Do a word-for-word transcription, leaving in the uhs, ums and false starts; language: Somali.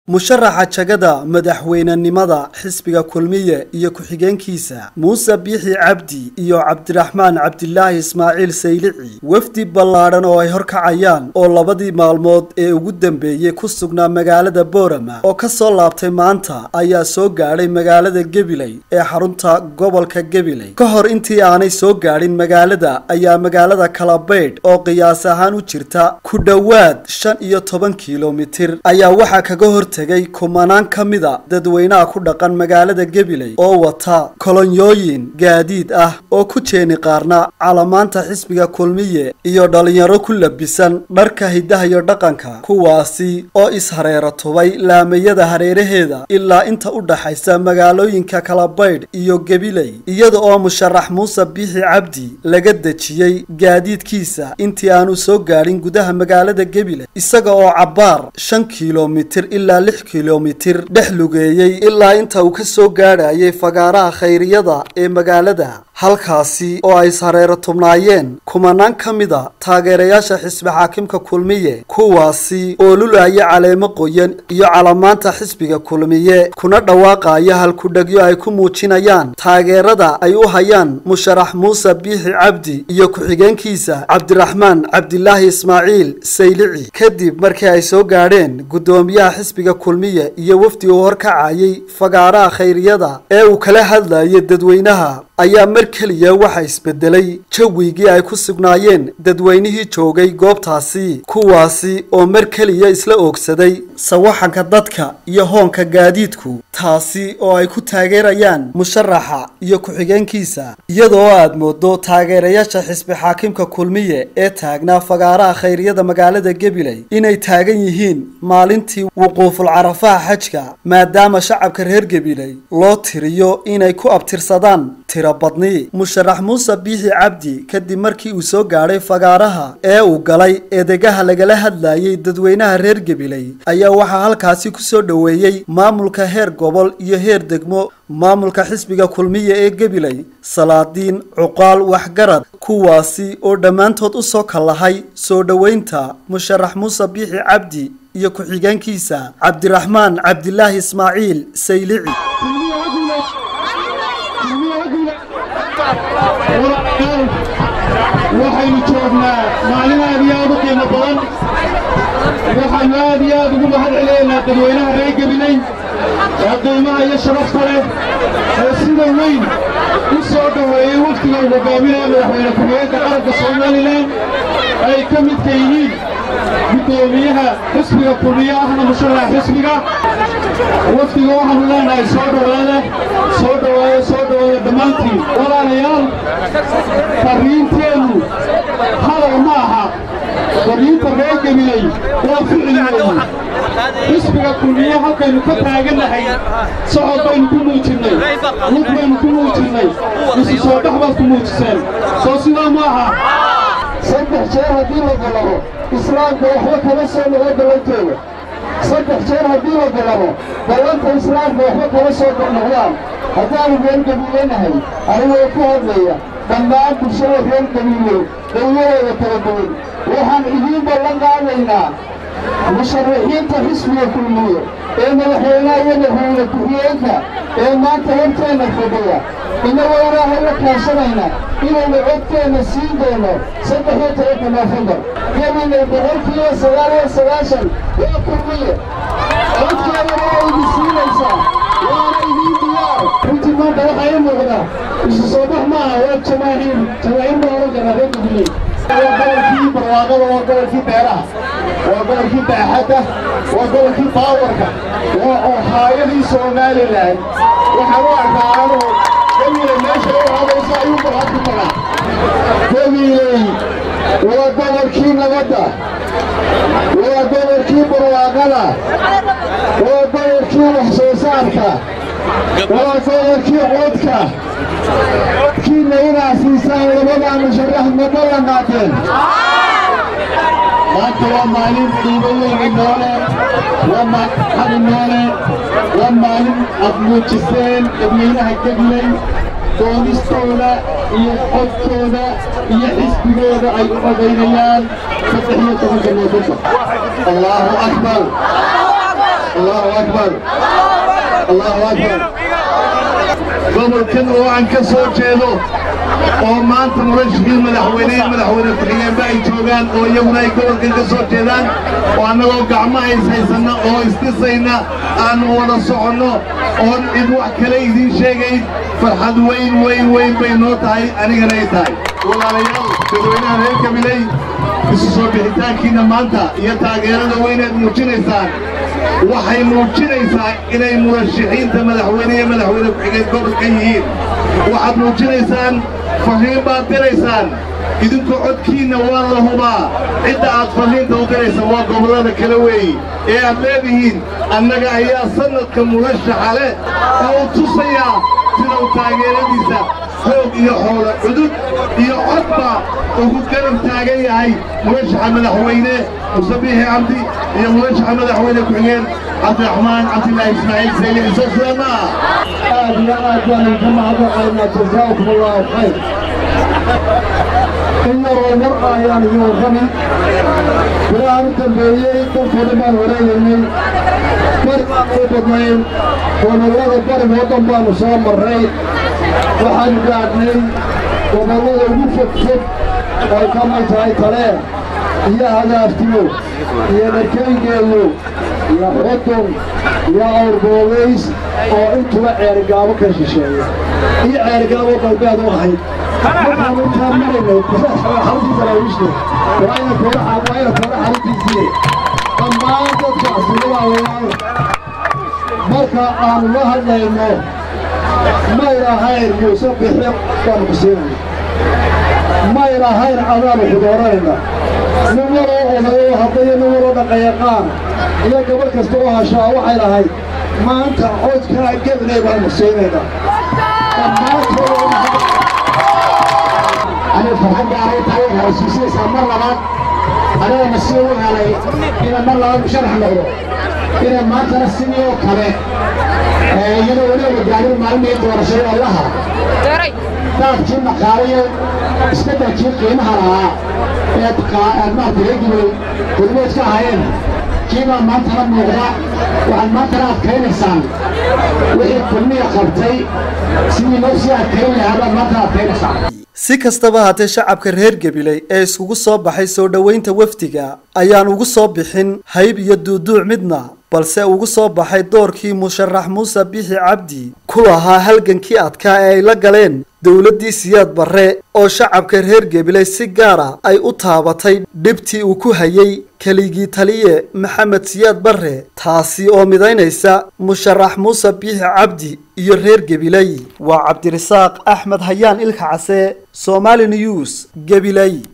musharaxa jagada madaxweynenimada xisbiga kulmiye iyo ku-xigeenkiisa Muuse Biixi Cabdi iyo Cabdiraxmaan Cabdilaahi Ismaaciil Saylici wafdi ballaadhan oo ay horkacayaan oo labadii maalmood ee ugu dambeeyay ku sugnaa magaalada Boorama oo ka soo laabtay maanta ayaa soo gaadhay magaalada Gabiley ee xarunta gobolka Gabiley ka hor intii aanay soo gaadhin magaalada ayaa magaalada Kalabeyd oo qiyaas ahaan u jirta ku dhawaad shan iyo toban kiiloomitir ayaa waxa kaga hor tagay kumanaan kamida dadweynaha ku dhaqan magaalada Gabiley oo wata kolonyooyin gaadiid ah oo ku jeeni qaarna calamaanta xisbiga kulmiye iyo dhalinyaro ku labisan dharka hidaha iyo dhaqanka kuwaasi oo ishareero tubay laamayada hareeraheeda ilaa inta u dhaxaysa magaalooyinka Kalabeyd iyo Gabiley iyada oo musharax Muuse Biixi Cabdi laga dajiyay gaadiidkiisa intii aanu soo gaarin gudaha magaalada Gabiley isaga oo cabaar shan kiiloomitir ilaa lix kiiloomitir dhex lugeeyay ilaa inta uu ka soo gaarayay fagaaraha khayriyada ee magaalada halkaasi oo ay sareero tubnaayeen kumanaan kamida taageerayaasha xisbi xaakimka kulmiye kuwaasi oo lulaya caleemo qoyan iyo calamaanta xisbiga kulmiye kuna dhawaaqaya halku dhagyo ay ku muujinayaan taageerada ay u hayaan musharax Muuse Biixi Cabdi iyo ku-xigeenkiisa Cabdiraxmaan Cabdilaahi Ismaaciil Saylici kadib markii ay soo gaadheen gudoomiyaha xisbiga kulmiye iyo wafdi oo horkacayay fagaaraha khayriyada ee uu kala hadlayay dadweynaha ayaa mar kaliya waxa isbedelay jawigii ay ku sugnaayeen dadweynihii joogay goobtaasi kuwaasi oo mar kaliya isla oogsaday sawaxanka dadka iyo hoonka gaadiidku taasi oo ay ku taageerayaan musharaxa iyo ku-xigeenkiisa iyadoo aad moodo taageerayaasha xisbi xaakimka kulmiye ee taagnaa fagaaraha khayriyada magaalada Gabiley inay taagan yihiin maalintii wuquuful carafaha xajka maadaama shacabka reer Gabiley loo tiriyo inay ku abtirsadaan badni musharax Muuse Biixi Cabdi kadib markii uu soo gaaray fagaaraha ee uu galay eedegaha lagala hadlayay dadweynaha reer Gabiley ayaa waxa halkaasi ku soo dhaweeyay maamulka heer gobol iyo heer degmo maamulka xisbiga kulmiye ee Gabiley salaadiin cuqaal waxgarad kuwaasi oo dhamaantood u soo kalahay soo dhaweynta musharax Muuse Biixi Cabdi iyo ku-xigeenkiisa Cabdiraxmaan Cabdilaahi Ismaaciil Saylici waxaynu joognaa maalin aad iyo aad u qiimo badan waxaanu aad iyo aad ugu mahad celinaynaa dadweynaha reer Gabiley ee qiimaha iyo sharafta leh ee sida weyn u soo dhaweeyey wafdiga uu hogaaminaya madaxweyne ku-xigeenka qaranka Soomaaliland ay ka midka yihiin gudoomiyaha xisbiga kulmiye ahna musharax xisbiga wafdiga waxaanu leenahay soo dhawaada soo dhawaada soo dhawaada dhammaantiin walaalayaal fariinteenu hadal ma aha fariinta reer Gabiley waa ficil weyn xisbiga kulmiye halkaynu ka taagannahay socod baynu ku muujinnay lug baynu ku muujinnay isu soo dhex baad ku muujiseen soo sidaa ma aha saddex jeer haddii la galabo islaamka waxba kama soo noqo ballanteeda saddex jeer haddii la galabo ballanta islaamka waxba kama soo noqdaan haddaanu reer Gabileynahay anigoo ku hadlaya dhammaan bulshada reer Gabiley dawladooda kala duwan waxaan idiin ballan qaadaynaa musharaxiinta xisbiga kulmiye ee madaxweynaha iyo madaxweyne ku-xigeenka ee maanta horteenna fadhiya inagoo ilaahay la kaashanayna inaynu codkeenna siin doono saddex iyo tobanka Noofembar Gabiley boqolkiiba sagaal iyo sagaashan waa kulmiye codkeena waa idin siinaysaa waana idiin diyaar runtii maanta waxaa ii muuqda isu soo bax maaha waa jamaahiir jamaahiir baa oran karaa reer Gabiley waa gobolkii barwaaqada waa gobolkii beeraha waa gobolkii baaxadda waa gobolkii baawarka waa oohaayadii Somaliland waxaan u arkaa anuu Gabiley meesha u hadaysa ayuu barwaaqi tagaa Gabiley waa gobolkii nabadda waa gobolkii barwaaqada waa gobolkii wax soo saarka waa gobolkii codka codkiina inaa siisaan labadaa musharax ma ballan qaadeen maanta waa maalin qiimo weyn noole waa maalin noole waa maalin aad muujiseen dadweynaha Gabiley doonistooda iyo codkooda iyo xisbigooda ay u codaynayaan saddex iyo tobanka Noofembar Allahu akbar الله أكبر الله أكبر قبل كان وعن كسر جيلو وما أنت مرشحين مدحوينين مدحوين كحيان باي جوغان oo iyaguna ay gobolkan ka soo jeedaan oo anagoo gacmaha ishaysana oo istisayna aan wada socono oo cid wax kale idin sheegay farxad weyn weyn weyn bay noo tahay anigana ay tahay walaalayaal dadweynaha reer Gabiley isu soo bixitaankiina maanta iyo taageerada weyneed muujinaysaan waxay muujinaysaa inay murashaxiinta madaxweyne iyo madaxweyne ku-xigeen gobolka yihiin waxaad muujinaysaan fariin baad diraysaan idinku codkiinna waa la hubaa cidda aad fariinta u diraysaan waa gobollada kale weeye ee aad leedihiin annaga ayaa sanadka murashaxa leh oo u tusayaa sida uu taageeradiisa xoog iyo xoolo cudud iyo codba ugu garab taagan yahay murashaxa madaxweyne Muuse Biixi Cabdi iyo murashaxa madaxweyne ku-xigeen Cabdiraxmaan Cabdilaahi Ismaaciil Saylici soo sulama aad iyo aad baan jamaacad waxayna jazaakum allahu khayr إن الرمر يعني يوغني ولا أنت بيجي تفهم ما وريني فرق قطبين ونوّد فرق وطن بانوسام الرئي وحن قاعدين ونوّد وقفت فت وكما جاي ترى يا هذا أفتيو يا نكين جلو يا خطم يا أوربوليس أو أنتوا عرقابك الشيء هي عرقابك البعض واحد أنا كان مرينا بس حرتي ترى وشته وأنا فرح وأنا فرح حرتي زين أما تطلع سلوى وياه مركا عن الله لأنه ما يرى هاي يوسف بحق كان مسلم ما يرى هاي عذاب حضورنا نمرة ولا هطية نمرة دقيقان إذا قبل كستوها شاء وحي هاي ما أنت عود كان قبل يبقى المسلمين أما أنا فرحان بعري تعيين هالسيسي سامر لغات أنا مسيوي علي إذا مر لغات بشرح مغلو إذا ما تنسيني وكذا يلو ولو بجانب معلمين ورشيء الله تاك جيب مقارية استدى جيب قيمها لها يتقى المهد يجبل كلمات كهين جيبا ما ترى مغلا وعن ما ترى أفكين إنسان وإذا كلمية قبطي سيني نفسي أفكين هذا ما ترى أفكين إنسان si kastaba haatee shacabka reer Gabiley ee isugu soo baxay soo dhaweynta waftiga ayaan ugu soo bixin hayb iyo duuduuc midna balse ugu soo baxay doorkii musharax Muuse Biixi Cabdi ku lahaa halgankii adkaa ee ay la galeen dawladii Siyaad Barre oo shacabka reer Gabiley si gaar ah ay u taabatay dhibtii uu ku hayay kaligii taliye Maxamed Siyaad Barre taasi oo midaynaysa musharax Muuse Biixi Cabdi iyo reer Gabiley waa Cabdirasaaq Axmed Hayaan Ilka Case Somali News Gabiley.